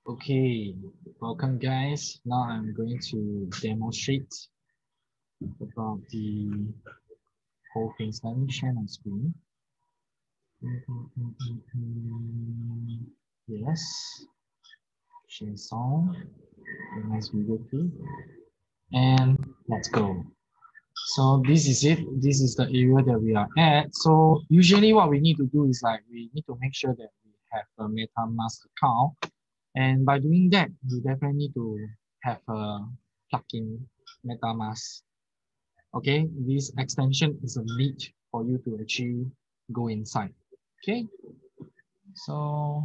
Okay, welcome guys. Now I'm going to demonstrate about the whole things. Let me share my screen. Yes, share song, a nice video feed, and let's go. So this is it. This is the area that we are at. So usually what we need to do is like we need to make sure that we have a MetaMask account. And by doing that, you definitely need to have a plugin Metamask. Okay, this extension is a need for you to actually go inside. Okay, so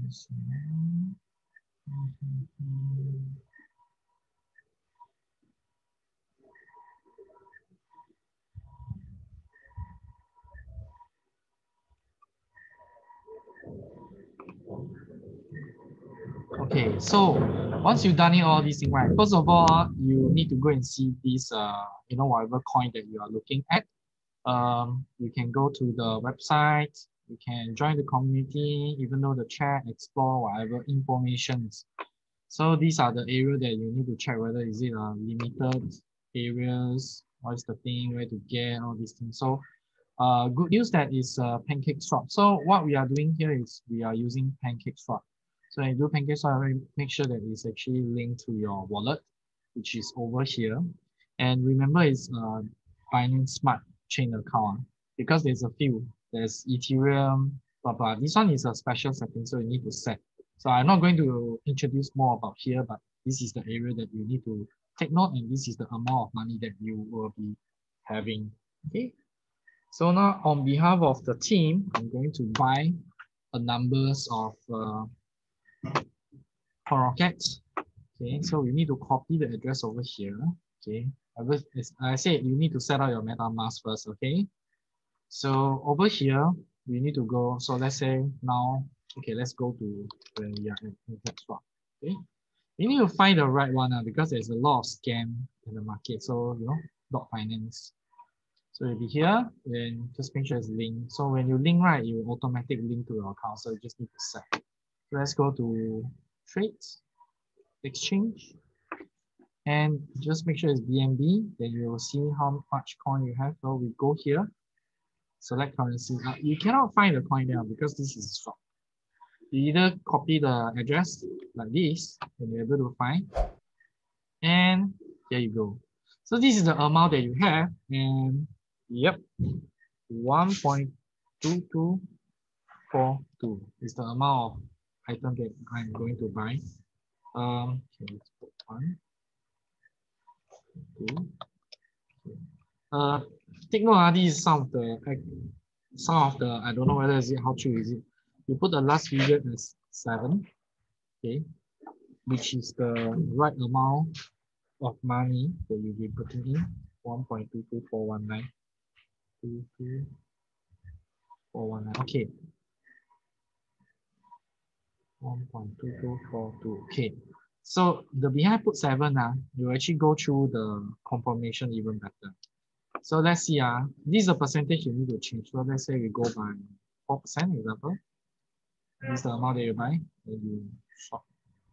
okay, so once you've done it all these things, right? First of all, you need to go and see this whatever coin that you are looking at. You can go to the website, you can join the community, even though the chat, explore whatever informations. So these are the areas that you need to check whether is it limited areas, what's the thing, where to get all these things. So good news that is Pancake Swap. So what we are doing here is we are using Pancake Swap. So when you do Pancake Swap, make sure that it's actually linked to your wallet, which is over here. And remember, it's Binance Smart Chain account because there's a few. There's Ethereum, blah blah. This one is a special setting, so you need to set. So I'm not going to introduce more about here, but this is the area that you need to take note, and this is the amount of money that you will be having. Okay. So now on behalf of the team, I'm going to buy a numbers of rockets. Okay, so we need to copy the address over here. Okay, as I said, you need to set up your MetaMask first. Okay, so over here we need to go. So let's say now, okay, let's go to where we are at Pancake Swap. Okay, you need to find the right one because there's a lot of scam in the market. So .finance. So you'll be here, then just make sure it's linked. So when you link, right, you automatically link to your account. So you just need to set. So let's go to trades, exchange, and just make sure it's BAMB. Then you will see how much coin you have. So we go here, select currency. You cannot find the coin there because this is swap. You either copy the address like this, and you're able to find. And there you go. So this is the amount that you have, and yep, 1.2242 is the amount of item that I'm going to buy. Okay, let's put 1, 2. Take note, this is some of the I don't know whether is it how true is it. You put the last figure as 7, okay, which is the right amount of money that you'll be putting in. 1.22419. 22419. Okay. 1.2242. Okay. So the behind put 7, you actually go through the confirmation even better. So let's see, this is the percentage you need to change. So let's say we go by 4%, example. This is the amount that you buy, and you swap.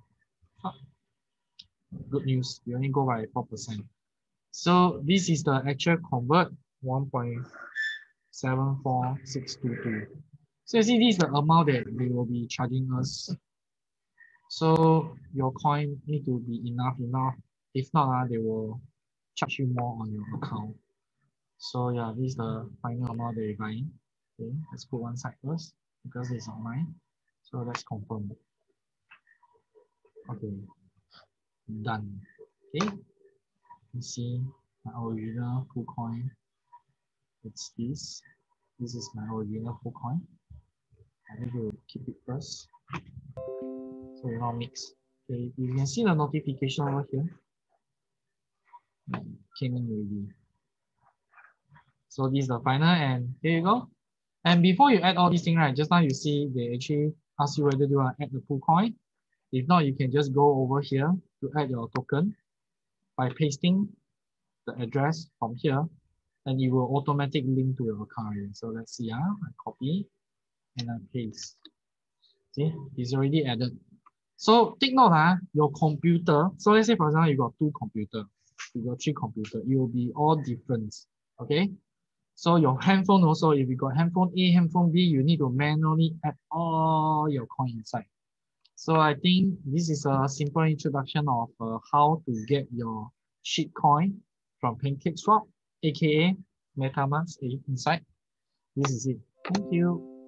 Good news, you only go by 4%. So this is the actual convert, 1.74622. So you see, this is the amount that they will be charging us. So your coin need to be enough. If not, they will charge you more on your account. So yeah, this is the final amount that you're buying. Okay, let's put one side first because it's online. So let's confirm. Okay, done. Okay, you see my original full coin. It's this. This is my original full coin. I need to keep it first. So it not mix. Okay, you can see the notification over here. Came in already. So this is the final, and here you go. And before you add all these things, right, just now you see they actually ask you whether you want to add the full coin. If not, you can just go over here to add your token by pasting the address from here, and it will automatically link to your account. So let's see, I copy and I paste. See, it's already added. So take note, your computer. So let's say for example, you got 2 computers, you got 3 computers, it will be all different. Okay. So your handphone also, if you got handphone A, handphone B, you need to manually add all your coin inside. So I think this is a simple introduction of how to get your shitcoin from Pancake Swap, aka Metamask inside. This is it. Thank you.